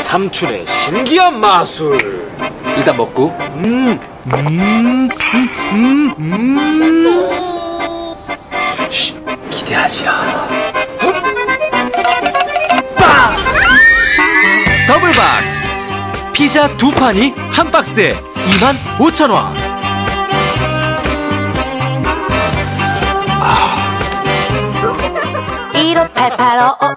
삼촌의 신기한 마술. 일단 먹고. 쉿, 기대하시라. 빵! 더블박스 피자 2판이 한 박스에 25,000원. 158855